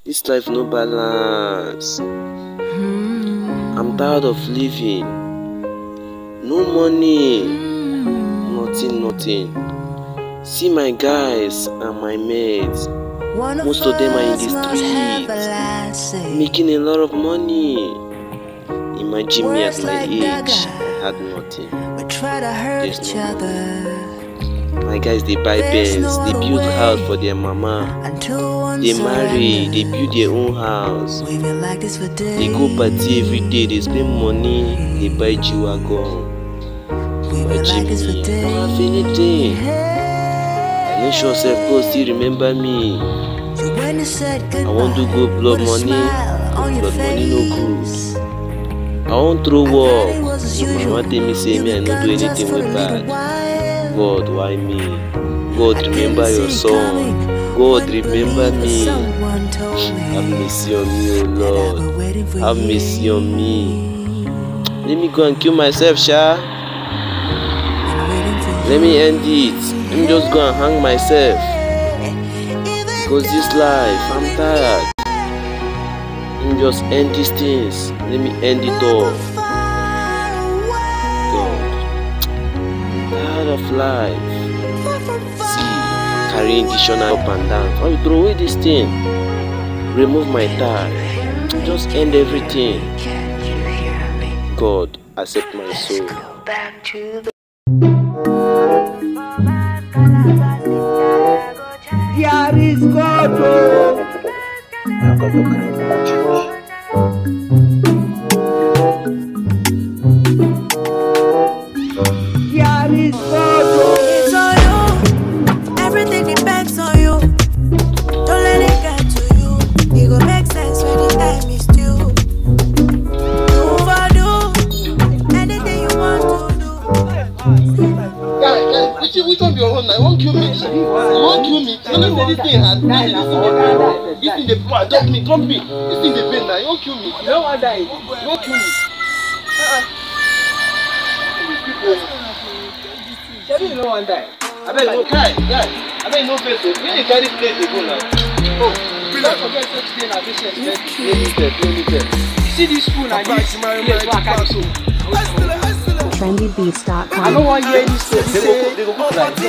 This life no balance. I'm tired of living. No money. Nothing. See my guys and my mates. Most of them are in the streets, making a lot of money. Imagine me at my age, I had nothing. There's no money. My guys, they buy Benz, they build house for their mama. They marry, they build their own house. They go party every day, they spend money, they buy G-Wagon. Imagine me, I don't have anything. I make sure God still remember me. I want to go blood money no good. I want throw work. Mama tell me say me I no do anything with bad. God, why me? God, remember your son. God, remember me. Have mercy on me, oh Lord. Have mercy on me. Let me go and kill myself, Sha. Let me end it. Let me just go and hang myself. Because this life, I'm tired. Let me just end these things. Let me end it all. God, I'm tired of life. See, carrying the shona up and down. I will throw away this thing. Remove my tie. Just end everything. God, accept my soul. Here is God. Here is God. It's on you. Everything depends on you. Don't let it get to you. It go make sense when the time is due. Do anything you want to do. Which one be your own now? You won't kill me. You won't kill me. You know this thing has this thing they drop me. This thing they pain now. You won't kill me. You don't want to die. You won't kill me. You don't want to die. I bet you guy. I bet you no face. When you carry plate, they go now. Oh, don't forget such thing as this. See this spoon and this plate so I carry so. Trendybeats.com. I don't want to hear this thing. They go like I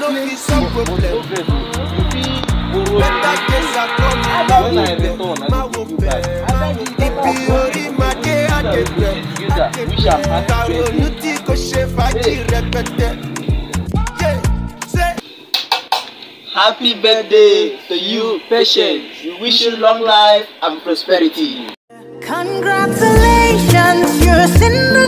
Happy birthday to you, Patience. We wish you long life and prosperity. Congratulations, you're a